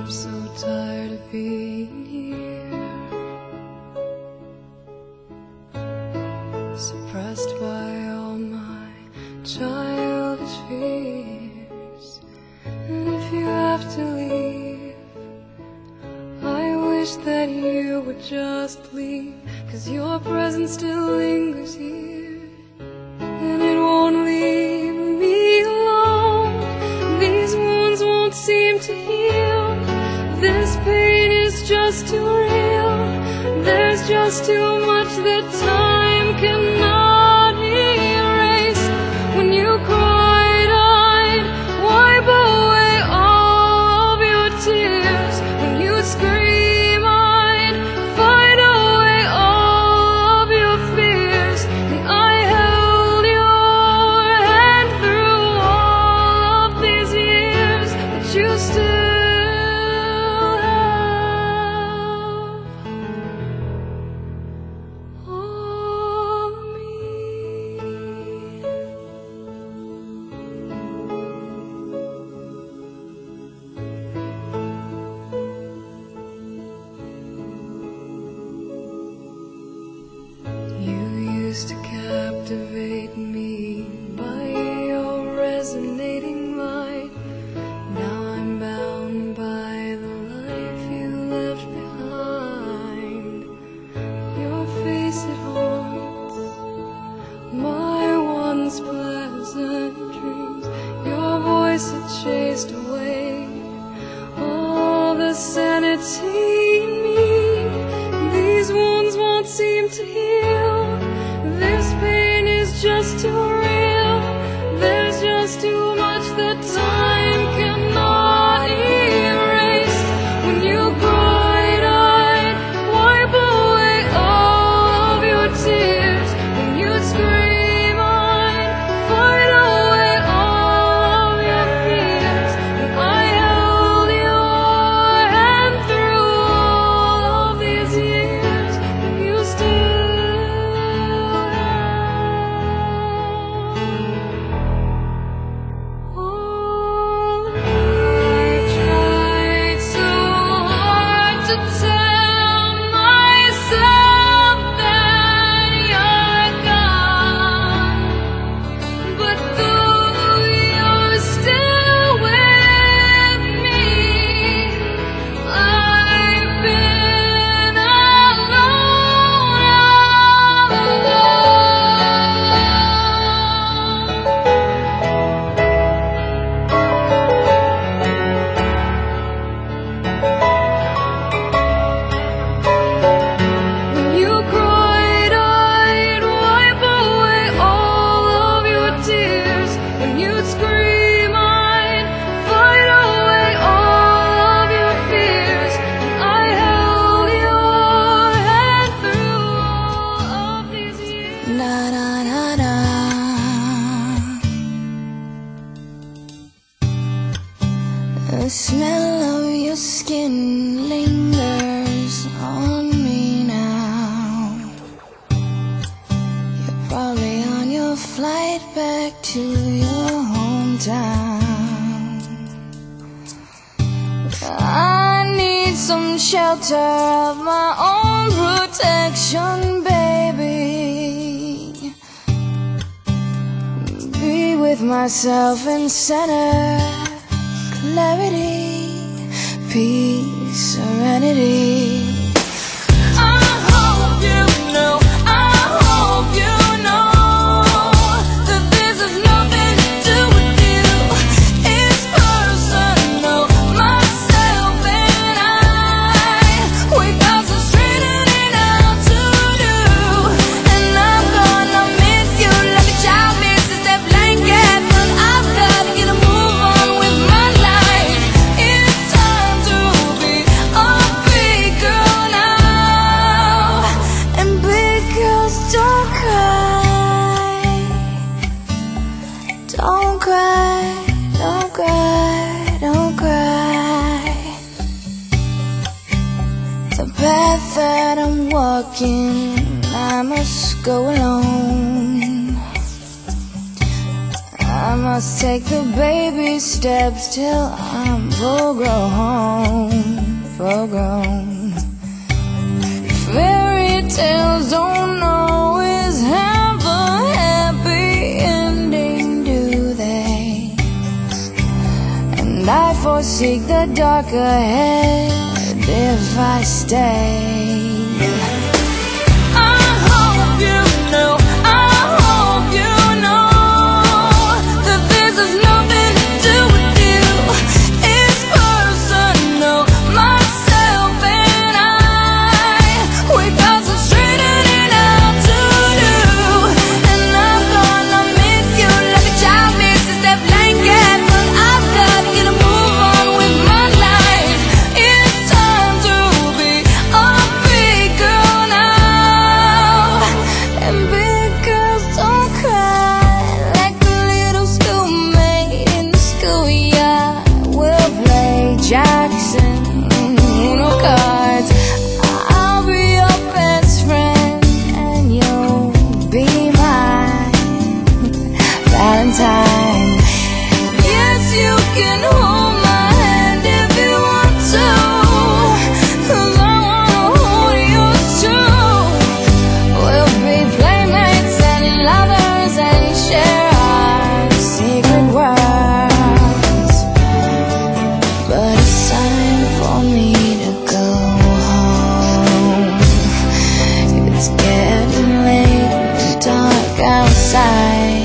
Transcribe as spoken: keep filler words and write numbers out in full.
I'm so tired of being here, suppressed by all my childish fears. And if you have to leave, I wish that you would just leave, 'cause your presence still lingers here, and it won't leave me alone. These wounds won't seem to heal. This pain is just too real. There's just too much that time cannot erase. When you cried, I'd wipe away all of your tears. When you scream, I'd fight away all of your fears. And I held your hand through all of these years, but you still to captivate me by your resonating light. Now I'm bound by the life you left behind. Your face, it haunts my once pleasant dreams. Your voice, it chased away all the sanity in me. These wounds won't seem to heal. This pain is just too real. There's just too much that time cannot erase. When you cried, I'd wipe away all of your tears. When you scream, I'd fight away all of your fears. And I held your hand through all of these years, and you still the smell of your skin lingers on me now. You're probably on your flight back to your hometown. I need some shelter of my own protection, baby. Be with myself in center. Clarity, peace, serenity. I hope you know, I hope you know that this has nothing to do with you. It's personal, myself and I. We got some straightening out to do, and I'm gonna miss you like a child misses their blanket. But I've gotta get a move on with my life. It's time to be a big girl now. And big girls don't cry. Don't cry, don't cry, don't cry. The path that I'm walking, I must go alone. I must must take the baby steps till I'm full grown, full grown. Fairy tales don't always have a happy ending, do they? And I foresee the dark ahead if I stay. I hope you know, I hope you know that this has nothing to do with you. It's personal, myself and I. We concentrated it out to do, and I'm gonna miss you like a child misses their blanket. But I've got to get a move on with my life. It's time to be a big girl now. And big girls don't cry like a little schoolmate in the schoolyard. We'll play Jackson, Uno cards. I'll be your best friend and you'll be my Valentine. Yes, you can hold my hand if you want to, 'cause I wanna hold yours too. We'll be playmates and lovers and share our secret words. But it's time for me to go home. It's getting late and dark outside.